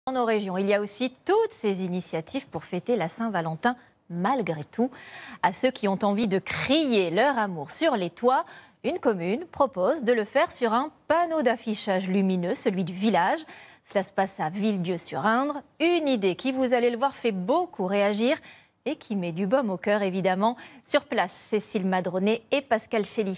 Dans nos régions, il y a aussi toutes ces initiatives pour fêter la Saint-Valentin malgré tout. À ceux qui ont envie de crier leur amour sur les toits, une commune propose de le faire sur un panneau d'affichage lumineux, celui du village. Cela se passe à Villedieu-sur-Indre. Une idée qui, vous allez le voir, fait beaucoup réagir et qui met du baume au cœur, évidemment. Sur place, Cécile Madronet et Pascal Chély.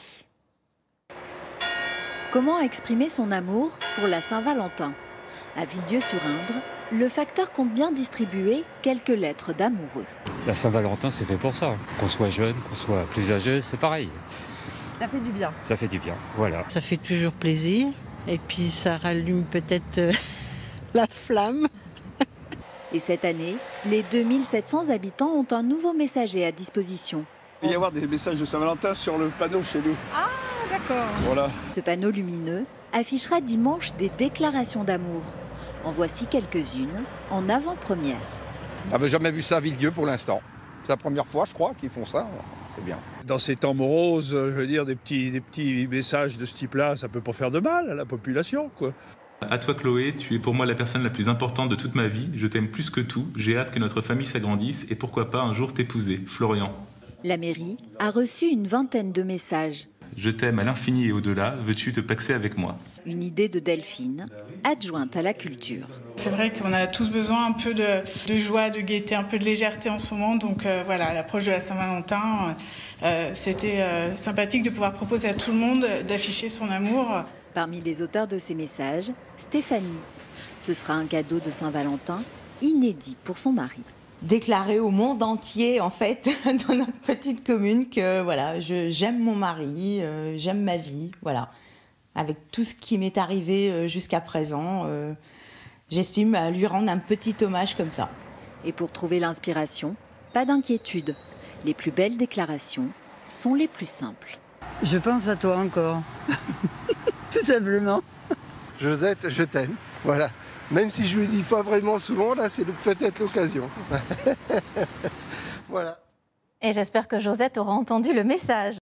Comment exprimer son amour pour la Saint-Valentin ? À Villedieu-sur-Indre, le facteur compte bien distribuer quelques lettres d'amoureux. La Saint-Valentin, c'est fait pour ça. Qu'on soit jeune, qu'on soit plus âgé, c'est pareil. Ça fait du bien. Ça fait du bien, voilà. Ça fait toujours plaisir et puis ça rallume peut-être la flamme. Et cette année, les 2700 habitants ont un nouveau messager à disposition. Il va y avoir des messages de Saint-Valentin sur le panneau chez nous. Ah, d'accord. Voilà. Ce panneau lumineux affichera dimanche des déclarations d'amour. En voici quelques-unes en avant-première. On n'avait jamais vu ça à Villedieu pour l'instant. C'est la première fois, je crois, qu'ils font ça. C'est bien. Dans ces temps moroses, je veux dire, des petits messages de ce type-là, ça peut pas faire de mal à la population, quoi. À toi Chloé, tu es pour moi la personne la plus importante de toute ma vie. Je t'aime plus que tout. J'ai hâte que notre famille s'agrandisse et pourquoi pas un jour t'épouser. Florian. La mairie a reçu une vingtaine de messages. Je t'aime à l'infini et au-delà. Veux-tu te paxer avec moi ? Une idée de Delphine, adjointe à la culture. C'est vrai qu'on a tous besoin un peu de joie, de gaieté, un peu de légèreté en ce moment. Donc voilà, à l'approche de la Saint-Valentin, c'était sympathique de pouvoir proposer à tout le monde d'afficher son amour. Parmi les auteurs de ces messages, Stéphanie. Ce sera un cadeau de Saint-Valentin inédit pour son mari. Déclarer au monde entier, en fait, dans notre petite commune, que voilà, j'aime mon mari, j'aime ma vie, voilà. Avec tout ce qui m'est arrivé jusqu'à présent, j'estime lui rendre un petit hommage comme ça. Et pour trouver l'inspiration, pas d'inquiétude. Les plus belles déclarations sont les plus simples. Je pense à toi encore, tout simplement. Josette, je t'aime. Voilà. Même si je ne le dis pas vraiment souvent, là, c'est peut-être l'occasion. Voilà. Et j'espère que Josette aura entendu le message.